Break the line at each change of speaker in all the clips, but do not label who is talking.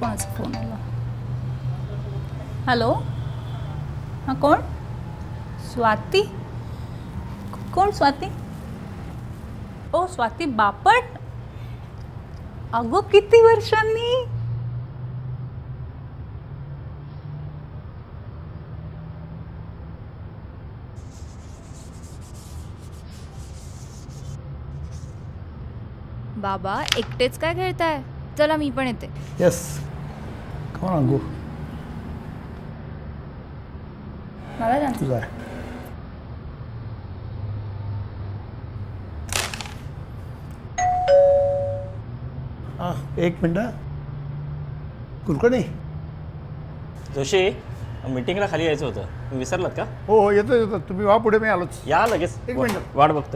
कोणाचा फोन आला? हॅलो, हां कोण? स्वाती? कोण स्वाती? ओ स्वाती बापट. अगो किती वर्षांनी.
बाबा एकटेच काय खेळताय? चला मी पण येते.
यस, कोण अंगू?
मला जाणं.
तुझा हां, एक मिनटं. कुलकर्णी.
जोशी, मीटिंगला खाली यायचं होतं, विसरलात का?
हो हो, येतो येतो. तुम्ही वा पुढे, मी आलोच.
या लगेच.
एक मिनिट.
वाट बघतोय.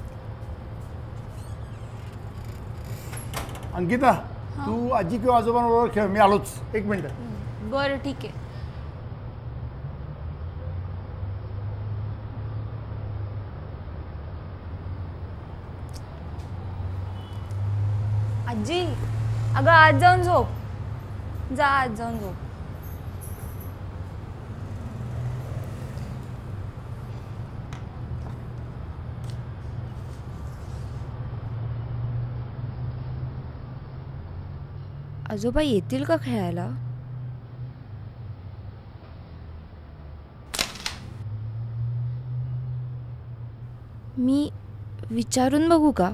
अंकिता, तू आजी किंवा आजोबांबरोबर खेळ, मी आलोच. एक मिनिट.
बरं ठीक आहे. आजी, अगं आज जाऊन झोप. जा आज जाऊन झोप. आजोबा येतील का खेळायला? मी विचारून बघू का?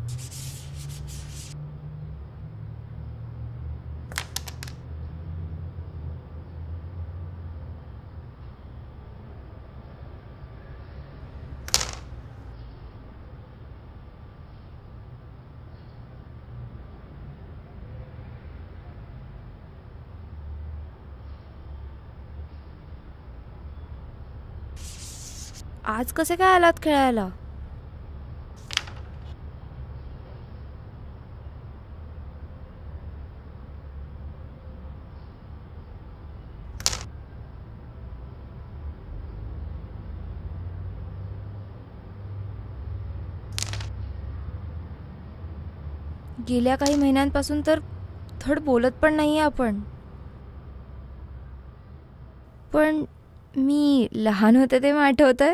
आज कसे काय आलात खेळायला? गेल्या काही महिन्यांपासून तर थोड बोलत पण नाहीये आपण. पण मी लहान होते तेव्हा आठवतंय?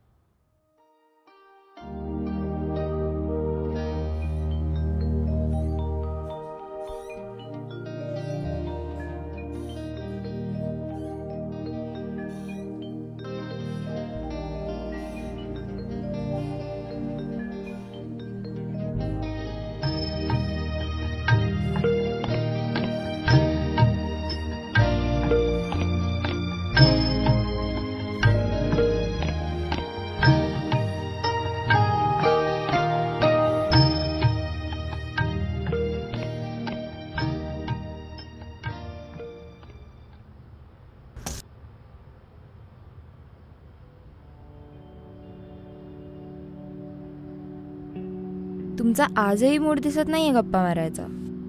तुमचा आजही मूड दिसत नाहीये गप्पा मारायचा.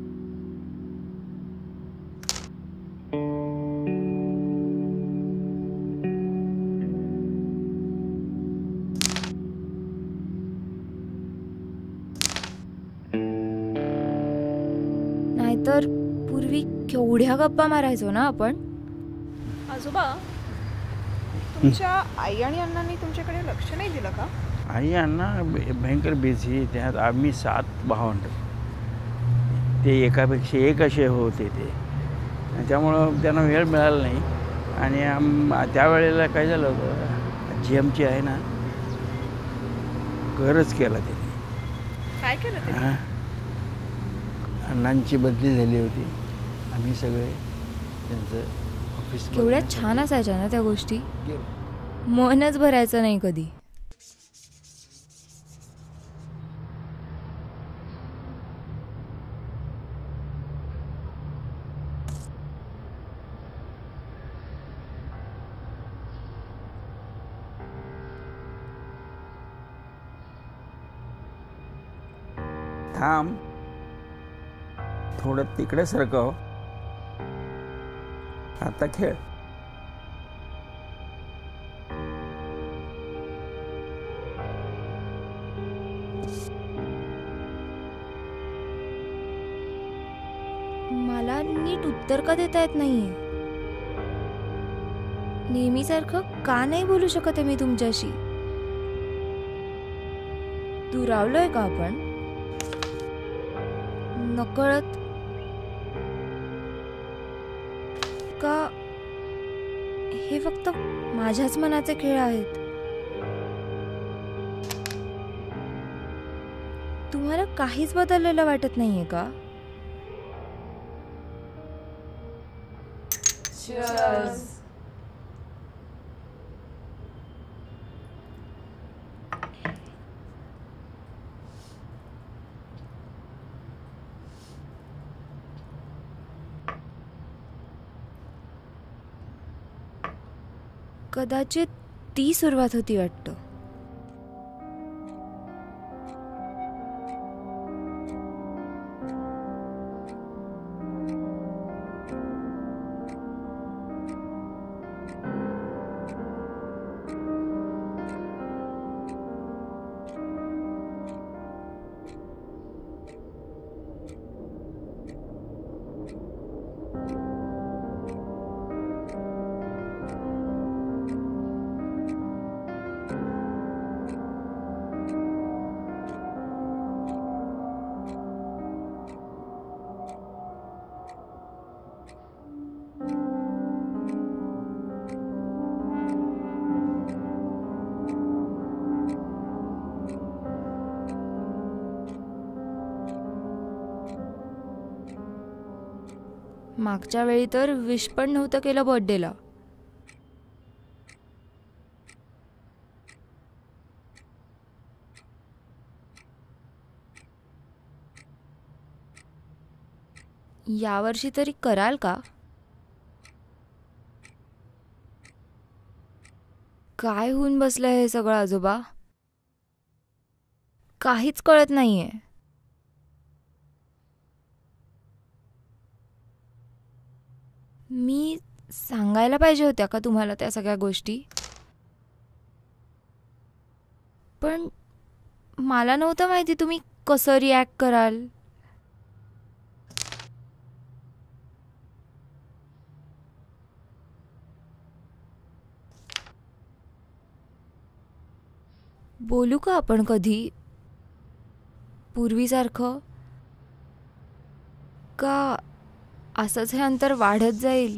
नाहीतर पूर्वी केवढ्या गप्पा मारायचो ना आपण.
आजोबा, तुमच्या आई आणि अण्णांनी तुमच्याकडे लक्ष नाही दिलं का?
आई अण्णा भयंकर बिझी. त्यात आम्ही 7 भावंड, ते एकापेक्षा एक असे होते ते, त्यामुळं त्यांना वेळ मिळाला नाही. आणि त्यावेळेला काय झालं होतं, आजी आमची आहे ना, घरच केला त्याने.
काय केलं ते?
अण्णांची बदली झाली होती. आम्ही सगळे त्यांचं ऑफिस.
केवढ्या छान असायच्या ना त्या गोष्टी. मनच भरायचं नाही कधी.
थांब, थोडं तिकडे सरकव. आता खेळ.
मला नीट उत्तर का देता येत नाहीये? नेहमीसारखं का नाही बोलू शकत आहे मी तुमच्याशी? दुरावलोय का आपण? नकळत का हे फक्त माझ्याच मनाचे खेळ आहेत? तुम्हाला काहीच बदललेलं वाटत नाहीये का? कदाचित ती सुरुवात होती वाटतं. मागच्या वेळी तर विश पण नव्हतं केलं बर्थडेला. यावर्षी तरी कराल का? काय होऊन बसलंय हे सगळं आजोबा? काहीच कळत नाहीये. मी सांगायला पाहिजे होत्या का तुम्हाला त्या सगळ्या गोष्टी? पण मला नव्हतं माहिती तुम्ही कसं रिॲक्ट कराल. बोलू का आपण कधी पूर्वीसारखं? का असंच हे अंतर वाढत जाईल?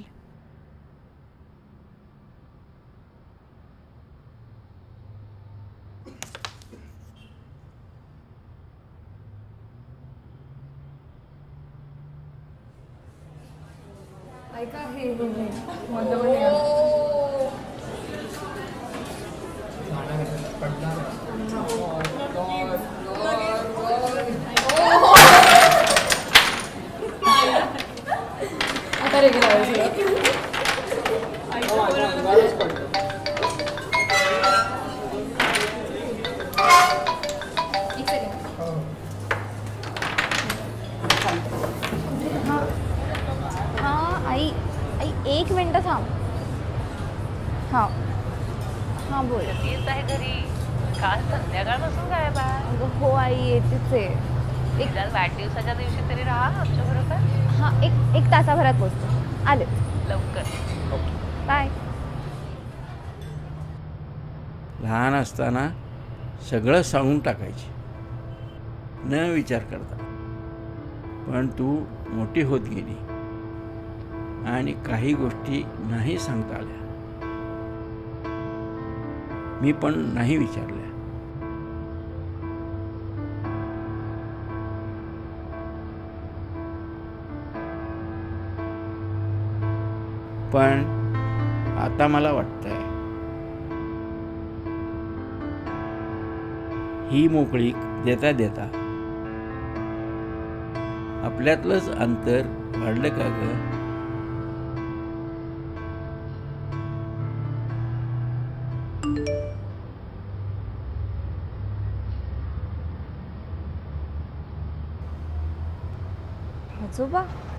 ऐका हे मध्ये आता रेग्युलर
आई आई एक मिनटं थांब. हां हां बोल.
येत आहे घरी. काल संध्याकाळपासून काय बा?
अगं हो आई येतेच आहे.
एकदा वाढदिवसाच्या दिवशी तरी राहा आमच्याबरोबर.
हां एक तासाभरात पोचतो. आले
लवकर.
बाय.
लहान असताना सगळं सांगून टाकायची न विचार करता. पण तू मोठी होत गेली आणि काही गोष्टी नाही सांगता आल्या. मी पण नाही विचारल्या. पण आता मला वाटतंय ही मोकळीक देता देता आपल्यातलंच अंतर वाढलं का ग?
आजोबा